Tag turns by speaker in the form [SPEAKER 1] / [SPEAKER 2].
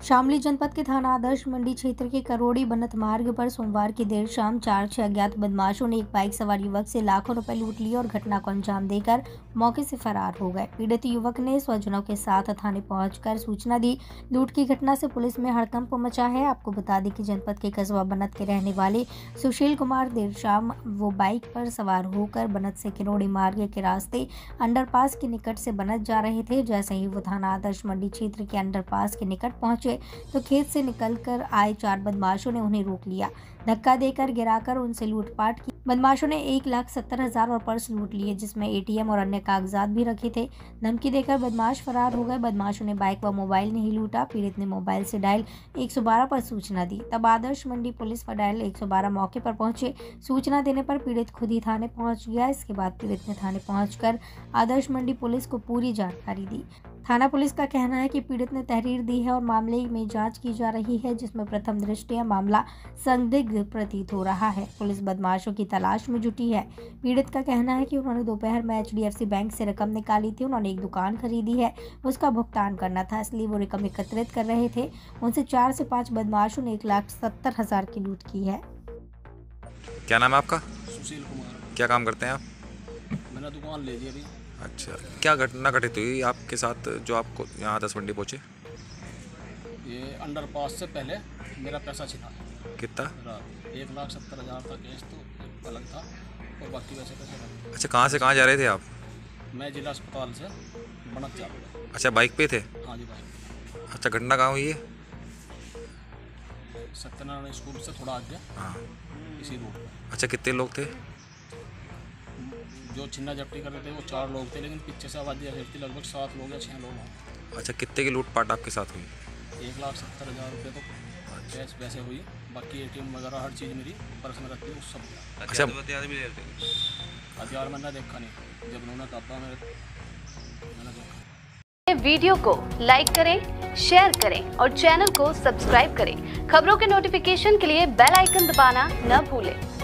[SPEAKER 1] शामली जनपद के थाना आदर्श मंडी क्षेत्र के करोड़ी बनत मार्ग पर सोमवार की देर शाम 4 अज्ञात बदमाशों ने एक बाइक सवार युवक से लाखों रुपए लूट लिए और घटना को अंजाम देकर मौके से फरार हो गए। पीड़ित युवक ने स्वजनों के साथ थाने पहुंचकर सूचना दी। लूट की घटना से पुलिस में हड़कंप मचा है। आपको बता दें कि जनपद के कस्बा बनत के रहने वाले सुशील कुमार देर शाम वो बाइक पर सवार होकर बनत से किरोड़ी मार्ग के रास्ते अंडरपास के निकट से बनत जा रहे थे। जैसे ही वो थाना आदर्श मंडी क्षेत्र के अंडरपास के निकट पहुंचे तो खेत से निकलकर आए 4 बदमाशों ने उन्हें रोक लिया। धक्का देकर गिराकर उनसे लूटपाट की। बदमाशों ने 1,70,000 और पर्स लूट लिए, जिसमें एटीएम और अन्य कागजात भी रखे थे। धमकी देकर बदमाश फरार हो गए। बदमाशों ने बाइक व मोबाइल नहीं लूटा। पीड़ित ने मोबाइल से डायल 112 पर सूचना दी। तब आदर्श मंडी पुलिस व डायल 112 मौके पर पहुंचे। सूचना देने पर पीड़ित खुद ही थाने पहुंच गया। इसके बाद पीड़ित ने थाने पहुंचकर आदर्श मंडी पुलिस को पूरी जानकारी दी। थाना पुलिस का कहना है कि पीड़ित ने तहरीर दी है और मामले में जांच की जा रही है, जिसमें प्रथम दृष्टया मामला संदिग्ध प्रतीत हो रहा है। पुलिस बदमाशों की तलाश में जुटी है। पीड़ित का कहना है कि उन्होंने दोपहर में HDFC बैंक से रकम निकाली थी। उन्होंने एक दुकान खरीदी है, उसका भुगतान करना था, इसलिए वो रकम एकत्रित कर रहे थे। उनसे 4 से 5 बदमाशों ने 1,70,000 की लूट की है।
[SPEAKER 2] क्या नाम है आपका?
[SPEAKER 3] सुशील कुमार।
[SPEAKER 2] क्या काम करते हैं आप?
[SPEAKER 3] मैंने दुकान ले ली अभी।
[SPEAKER 2] अच्छा, क्या घटना घटित हुई आपके साथ जो आपको यहाँ आदर्श मंडी पहुँचे?
[SPEAKER 3] ये अंडरपास से पहले मेरा पैसा छिना।
[SPEAKER 2] कितना?
[SPEAKER 3] 1,70,000 का केस तो अलग था और बाकी वैसे पैसे अलग।
[SPEAKER 2] अच्छा, कहाँ से कहाँ जा रहे थे आप?
[SPEAKER 3] मैं जिला अस्पताल से बनत जा रहा था।
[SPEAKER 2] अच्छा, बाइक पे थे?
[SPEAKER 3] हाँ जी भाई।
[SPEAKER 2] अच्छा, घटना कहाँ हुई है?
[SPEAKER 3] सत्यनारायण स्कूल से थोड़ा आगे।
[SPEAKER 2] हाँ,
[SPEAKER 3] इसी रोड पर।
[SPEAKER 2] अच्छा, कितने लोग थे?
[SPEAKER 3] जो छिन्ना झपटी कर रहे थे वो 4 लोग थे, लेकिन पीछे से आवाज़ थी लगभग 7 लोग या 6 लोग हैं।
[SPEAKER 2] अच्छा, कितने की लूटपाट आपके साथ हुई?
[SPEAKER 3] 1,70,000 रुपये तो कैश वैसे हुई, बाकी ATM वगैरह हर चीज़ मेरी पर्स में रखती है, उस सब।
[SPEAKER 2] अच्छा,
[SPEAKER 3] हथियार मैंने देखा नहीं, जब उन्होंने कहा मैंने देखा।
[SPEAKER 4] वीडियो को लाइक करें, शेयर करें और चैनल को सब्सक्राइब करें। खबरों के नोटिफिकेशन के लिए बेल आइकन दबाना न भूलें।